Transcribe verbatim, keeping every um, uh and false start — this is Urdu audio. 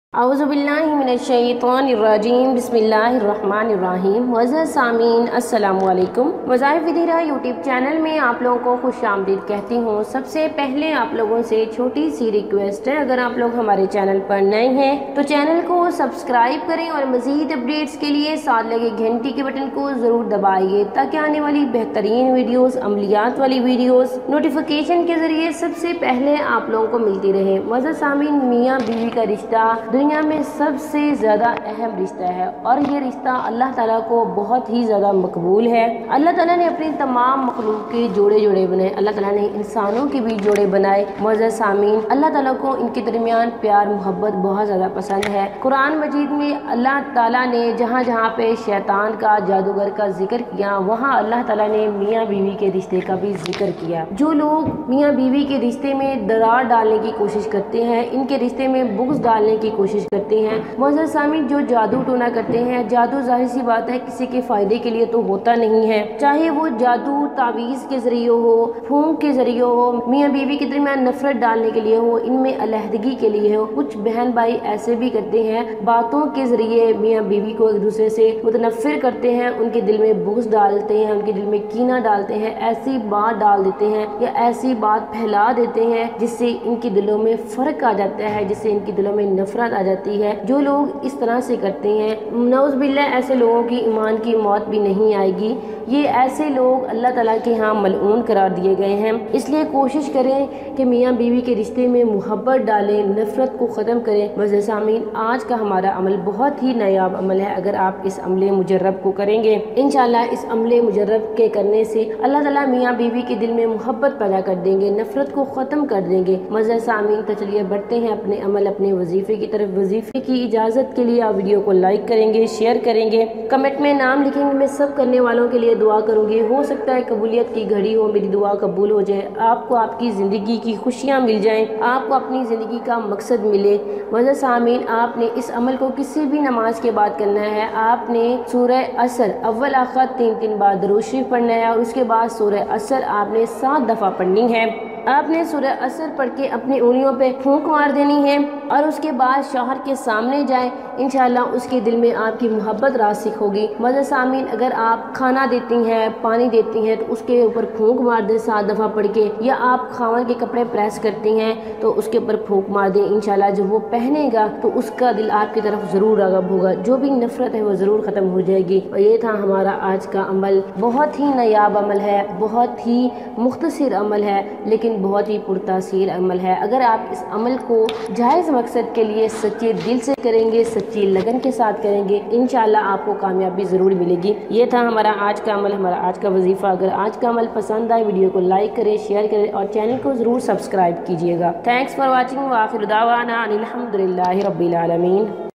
اعوذ باللہ من الشیطان الرجیم بسم اللہ الرحمن الرحیم۔ معزز سامعین السلام علیکم۔ وظائف ودیرہ یوٹیوب چینل میں آپ لوگوں کو خوش آمدید کہتی ہوں۔ سب سے پہلے آپ لوگوں سے چھوٹی سی ریکویسٹ ہے، اگر آپ لوگ ہمارے چینل پر نئے ہیں تو چینل کو سبسکرائب کریں اور مزید اپڈیٹس کے لیے ساتھ لگے گھنٹی کے بٹن کو ضرور دبائیے تاکہ آنے والی بہترین ویڈیوز، عملیات والی ویڈیوز نوٹیفیکیشن کے ذریعے سب سے پہلے آپ لوگوں کو ملتی رہے۔ معزز سامعین، میاں بیوی کا رشتہ دنیا میں سب سے زیادہ اہم رشتہ ہے اور یہ رشتہ اللہ تعالیٰ کو بہت ہی زیادہ مقبول ہے۔ اللہ تعالیٰ نے اپنی تمام مخلوق کے جوڑے جوڑے بنائے، اللہ تعالیٰ نے انسانوں کے بھی جوڑے بنائے۔ معزز سامعین، اللہ تعالیٰ کو ان کے درمیان پیار محبت بہت زیادہ پسند ہے۔ قرآن مجید میں اللہ تعالیٰ نے جہاں جہاں پہ شیطان کا، جادوگر کا ذکر کیا، وہاں اللہ تعالیٰ نے میاں بیوی کے رشتے کا بھی ذکر کیا۔ جو لوگ میاں بیوی کے رشتے میں درار ڈالنے کی کوشش کرتے ہیں، ان کے رشتے میں بغض ڈالنے کی کوشش کرتے ہیں، معزز سامعین، جو جادو ٹونا کرتے ہیں، جادو ظاہر سی بات ہے کسی کے فائدے کے لیے تو ہوتا نہیں ہے، چاہے وہ جادو تعویذ کے ذریعے ہو، پھونک کے ذریعے ہو، میاں بیوی کے درمیان نفرت ڈالنے کے لیے ہو، ان میں علیحدگی کے لیے ہو۔ کچھ بہن بھائی ایسے بھی کرتے ہیں، باتوں کے ذریعے میاں بیوی کو ایک دوسرے سے متنفر کرتے ہیں، ان کے دل میں بغض ڈالتے ہیں، ان کے دل میں کینہ ڈالتے ہیں، ایسی بات ڈال دیتے ہیں یا ایسی بات پھیلا دیتے ہیں جس سے ان کے دلوں میں فرق آ جاتا ہے، جس سے ان کے دلوں میں نفرت آ جاتی ہے۔ جو لوگ اس طرح سے کرتے ہیں، نعوذ باللہ، ایسے لوگوں کی ایمان کی موت بھی نہیں آئے گی۔ یہ ایسے لوگ اللہ تعالیٰ کے ہاں ملعون قرار دیے گئے ہیں۔ اس لیے کوشش کریں کہ میاں بیوی کے رشتے میں محبت ڈالیں، نفرت کو ختم کریں۔ معزز سامعین، آج کا ہمارا عمل بہت ہی نایاب عمل ہے۔ اگر آپ اس عمل مجرب کو کریں گے، انشاءاللہ اس عمل مجرب کے کرنے سے اللہ تعالیٰ میاں بیوی کے دل میں محبت پیدا کر دیں گے، نفرت کو ختم کر دیں گے۔ معزز سامعین، تو چلیے بڑھتے ہیں اپنے عمل، اپنے وظیفے کی طرف۔ وظیفے کی اجازت کے لیے آپ ویڈیو کو لائک کریں گے، شیئر کریں گے، کمنٹ میں نام لکھیں گے۔ میں سب کرنے والوں کے لیے دعا کروں گی، ہو سکتا ہے قبولیت کی گھڑی ہو، میری دعا قبول ہو جائے، آپ کو آپ کی زندگی کی خوشیاں مل جائیں، آپ کو اپنی زندگی کا مقصد ملے۔ معزز سامعین، آپ نے اس عمل کو کسی بھی نماز کے بعد کرنا ہے۔ آپ نے سورہ عصر اول آخر تین تین بار درود شریف پڑھنا ہے اور اس کے بعد سورہ عصر آپ نے سات دفعہ پڑھنی ہے۔ آپ نے سورہ عصر پڑھ کے اپنی انگلیوں پہ پھونک مار دینی ہے اور اس کے بعد شوہر کے سامنے جائیں، انشاءاللہ اس کے دل میں آپ کی محبت راسخ ہوگی۔ معزز سامعین، اگر آپ کھانا دیتی ہیں، پانی دیتی ہیں تو اس کے اوپر پھونک مار دیں سات دفعہ پڑھ کے، یا آپ خاوند کے کپڑے پریس کرتی ہیں تو اس کے اوپر پھونک مار دیں، انشاءاللہ جب وہ پہنے گا تو اس کا دل آپ کی طرف ضرور راغب ہوگا، جو بھی نفرت ہے وہ ضرور ختم ہو جائے گی۔ اور یہ تھا ہمارا آج کا عمل، بہت ہی نایاب عمل ہے، بہت ہی مختصر عمل ہے، لیکن بہت ہی پرتاثیر عمل ہے۔ اگر آپ اس عمل کو جائز مقصد کے لیے سچے دل سے کریں گے، سچی لگن کے ساتھ کریں گے، انشاءاللہ آپ کو کامیابی ضرور ملے گی۔ یہ تھا ہمارا آج کا عمل، ہمارا آج کا وظیفہ۔ اگر آج کا عمل پسند آئے، ویڈیو کو لائک کریں، شیئر کریں اور چینل کو ضرور سبسکرائب کیجیے گا۔ تھینکس فار واچنگ، وآخر دعوانا ان الحمدللہ رب العالمین۔